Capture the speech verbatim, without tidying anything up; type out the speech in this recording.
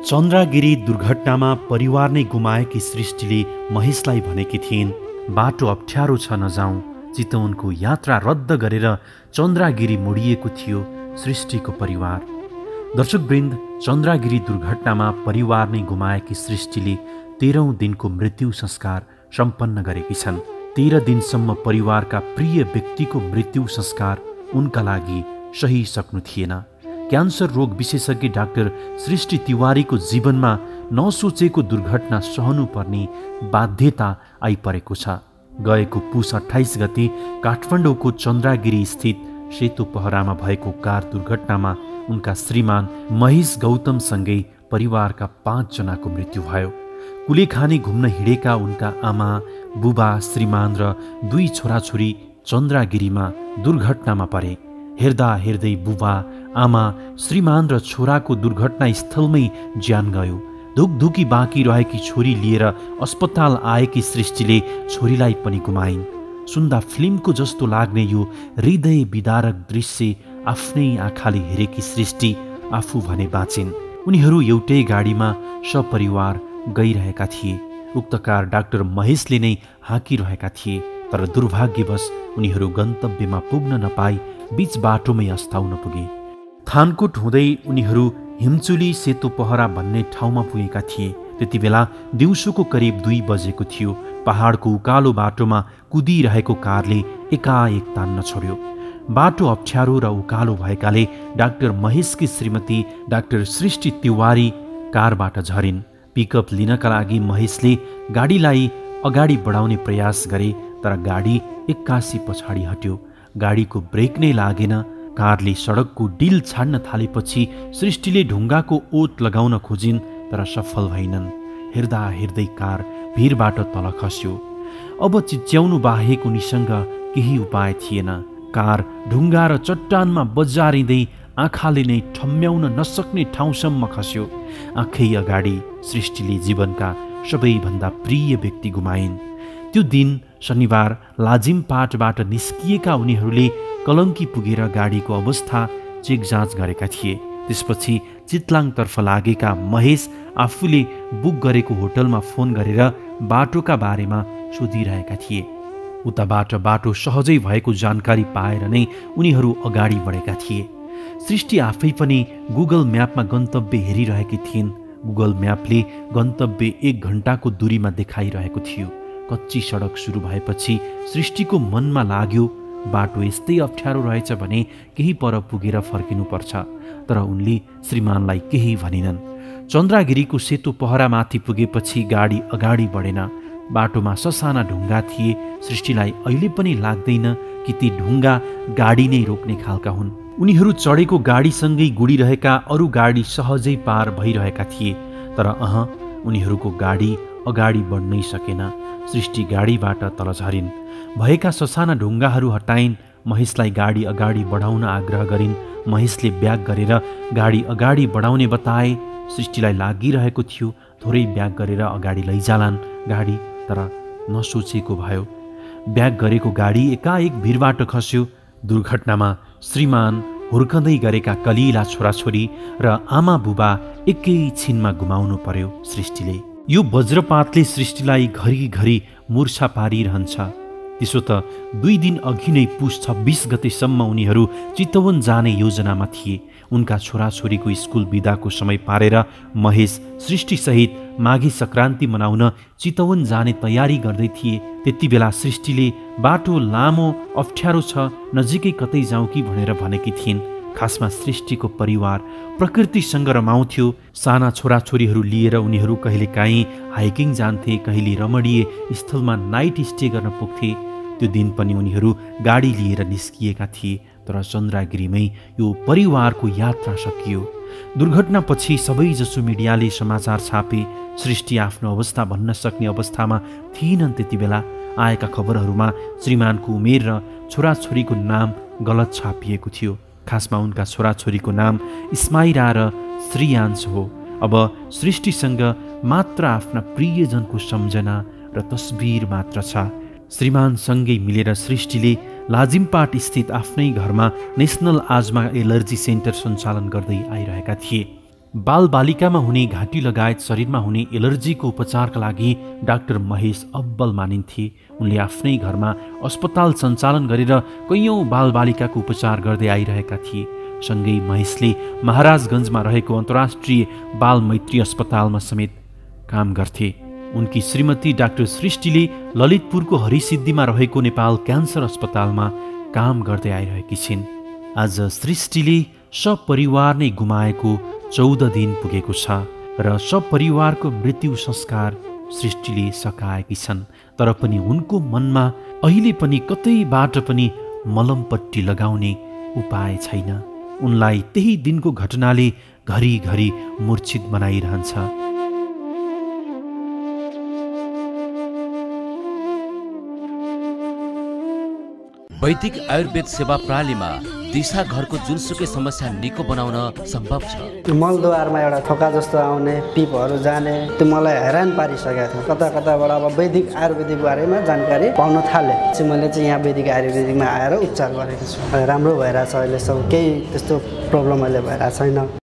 चन्द्रागिरी दुर्घटनामा परिवार नै गुमाएकी सृष्टिले महेशलाई भनेकी थिइन्, बाटो अप्ठ्यारो छ नजाउँ। चितवनको यात्रा रद्द गरेर चन्द्रागिरी मोडिएको थियो सृष्टिको परिवार। दर्शकवृन्द, चन्द्रागिरी दुर्घटनामा परिवार नै गुमाएकी सृष्टिले तेह्रौं दिनको मृत्यु संस्कार सम्पन्न गरेकी छन्। तेह्र दिनसम्म परिवारका प्रिय व्यक्तिको मृत्यु संस्कार उनका लागि सही सक्नु थिएन। क्यान्सर रोग विशेषज्ञ डाक्टर सृष्टि तिवारीको जीवनमा नसोचेको दुर्घटना सहनु पर्ने बाध्यता आइपरेको छ। गएको पुस अट्ठाइस गते काठमाडौँको चन्द्रागिरी स्थित सेतु पहरामा भएको कार दुर्घटनामा उनका श्रीमान महेश गौतमसँगै परिवारका पाँचजनाको मृत्यु भयो। कुलेखानी घुम्न हिँडेका उनका आमा, बुबा, श्रीमान र दुई छोराछोरी चन्द्रागिरीमा दुर्घटनामा परे। हेर्दा हेर्दै बुबा, आमा, श्रीमान र छोराको दुर्घटना स्थलमै ज्यान गयो। धुकधुकी बाँकी रहेकी छोरी लिएर अस्पताल आएकी सृष्टिले छोरीलाई पनि गुमाइन्। सुन्दा फिल्मको जस्तो लाग्ने यो हृदय विदारक दृश्य आफ्नै आँखाले हेरेकी सृष्टि आफू भने बाँचिन्। उनीहरू एउटै गाडीमा सपरिवार गइरहेका थिए। उक्त कार डाक्टर महेशले नै हाँकिरहेका थिए, तर दुर्भाग्यवश उनीहरू गन्तव्यमा पुग्न नपाई बीच बाटोमै अस्ताउन पुगे। थानकोट हुँदै उनीहरू हिमचुली सेतु पहरा भन्ने ठाउँमा पुगेका थिए। त्यति बेला दिउँसोको करिब दुई बजेको थियो। पहाडको उकालो बाटोमा कुदिरहेको कारले एकाएक तान्न छोड्यो। बाटो अप्ठ्यारो र उकालो भएकाले डाक्टर महेशकी श्रीमती डाक्टर सृष्टि तिवारी कारबाट झरिन्। पिकअप लिनका लागि महेशले गाडीलाई अगाडि बढाउने प्रयास गरे, तर गाडी एक्कासी पछाडि हट्यो। गाडीको ब्रेक नै लागेन। कारले सडकको डिल छाड्न थालेपछि सृष्टिले ढुङ्गाको ओत लगाउन खोजिन्, तर सफल भइनन्। हेर्दा हेर्दै कार भिरबाट तल खस्यो। अब चिच्याउनु बाहेक उनीसँग केही उपाय थिएन। कार ढुङ्गा र चट्टानमा बजारिँदै आँखाले नै ठम्म्याउन नसक्ने ठाउँसम्म खस्यो। आँखै अगाडि सृष्टिले जीवनका सबैभन्दा प्रिय व्यक्ति गुमाइन्। त्यो दिन शनिबार लाजिमपाटबाट निस्किएका उनीहरूले कलङ्की पुगेर गाडीको अवस्था चेक जाँच गरेका थिए। त्यसपछि चितलाङतर्फ लागेका महेश आफूले बुक गरेको होटलमा फोन गरेर बाटोका बारेमा सोधिरहेका थिए। उताबाट बाटो सहजै भएको जानकारी पाएर नै उनीहरू अगाडि बढेका थिए। सृष्टि आफै पनि गुगल म्यापमा गन्तव्य हेरिरहेकी थिइन्। गुगल म्यापले गन्तव्य एक घन्टाको दूरीमा देखाइरहेको थियो। कच्ची सडक सुरु भएपछि सृष्टिको मनमा लाग्यो, बाटो यस्तै अप्ठ्यारो रहेछ भने केही पर पुगेर फर्किनुपर्छ। तर उनले श्रीमानलाई केही भनिनन्। चन्द्रागिरीको सेतु पहरामाथि पुगेपछि गाडी अगाडि बढेन। बाटोमा ससाना ढुङ्गा थिए। सृष्टिलाई अहिले पनि लाग्दैन कि ती ढुङ्गा गाडी नै रोक्ने खालका हुन्। उनीहरू चढेको गाडीसँगै गुडिरहेका अरू गाडी सहजै पार भइरहेका थिए, तर अह उनीहरूको गाडी अगाडि बढ्नै सकेन। सृष्टि गाडीबाट तल झरिन्। भएका ससाना ढुङ्गाहरू हटाइन्। महेशलाई गाडी अगाडि बढाउन आग्रह गरिन्। महेशले ब्याग गरेर गाडी अगाडि बढाउने बताए। सृष्टिलाई लागिरहेको थियो थोरै ब्याग गरेर अगाडि लैजालान् गाडी, तर नसोचेको भयो। ब्याग गरेको गाडी एकाएक भिरबाट खस्यो। दुर्घटनामा श्रीमान, हुर्कँदै गरेका कलिला छोराछोरी र आमा बुबा एकैछिनमा गुमाउनु पर्यो सृष्टिले। यो वज्रपातले सृष्टिलाई घरिघरि मूर्छा पारिरहन्छ। त्यसो त दुई दिन अघि नै पुस छब्बिस गतेसम्म उनीहरू चितवन जाने योजनामा थिए। उनका छोराछोरीको स्कुल बिदाको समय पारेर महेश सृष्टिसहित माघे सङ्क्रान्ति मनाउन चितवन जाने तयारी गर्दै थिए। त्यति बेला सृष्टिले बाटो लामो अप्ठ्यारो छ, नजिकै कतै जाउँ कि भनेर भनेकी थिइन्। खासमा सृष्टिको परिवार प्रकृतिसँग रमाउँथ्यो। साना छोराछोरीहरू लिएर उनीहरू कहिलेकाहीँ हाइकिङ जान्थे, कहिले रमणीय स्थलमा नाइट स्टे गर्न पुग्थे। त्यो दिन पनि उनीहरू गाडी लिएर निस्किएका थिए, तर चन्द्रागिरीमै यो परिवारको यात्रा सकियो। दुर्घटनापछि सबैजसो मिडियाले समाचार छापे। सृष्टि आफ्नो अवस्था भन्न सक्ने अवस्थामा थिएनन्। त्यति बेला आएका खबरहरूमा श्रीमानको उमेर र छोराछोरीको नाम गलत छापिएको थियो। खासमा उनका छोराछोरीको नाम इस्माइरा र श्रीयान्स हो। अब सृष्टिसँग मात्र आफ्ना प्रियजनको सम्झना र तस्बिर मात्र छ। श्रीमानसँगै मिलेर सृष्टिले लाजिमपाट स्थित आफ्नै घरमा नेसनल आजमा एलर्जी सेन्टर सञ्चालन गर्दै आइरहेका थिए। बालबालिकामा हुने घाँटी लगायत शरीरमा हुने एलर्जीको उपचारका लागि डाक्टर महेश अब्बल मानिन्थे। उनले आफ्नै घरमा अस्पताल सञ्चालन गरेर कैयौँ बालबालिकाको उपचार गर्दै आइरहेका थिए। सँगै महेशले महाराजगञ्जमा रहेको अन्तर्राष्ट्रिय बाल मैत्री अस्पतालमा समेत काम गर्थे। उनकी श्रीमती डाक्टर सृष्टिले ललितपुरको हरिसिद्धिमा रहेको नेपाल क्यान्सर अस्पतालमा काम गर्दै आइरहेकी छिन्। आज सृष्टिले सपरिवार नै गुमाएको चौध दिन पुगेको छ र सपरिवारको मृत्यु संस्कार सृष्टिले सकाएकी छन्। तर पनि उनको मनमा अहिले पनि कतैबाट पनि मलमपट्टी लगाउने उपाय छैन। उनलाई त्यही दिनको घटनाले घरिघरि मूर्छित बनाइरहन्छ। वैदिक आयुर्वेद सेवा प्रणालीमा दिशा घरको जुनसुकै समस्या निको बनाउन सम्भव छ। मलद्वारमा एउटा थोका जस्तो आउने, पिपहरू जाने, त्यो मलाई हैरान पारिसकेको थियो। कता कताबाट अब वैदिक आयुर्वेदिक बारेमा जानकारी पाउन थाले। चाहिँ मैले चाहिँ यहाँ वैदिक आयुर्वेदिकमा आएर उपचार गरेको छु। राम्रो भइरहेछ, अहिलेसम्म केही त्यस्तो प्रब्लम अहिले भइरहेको छैन।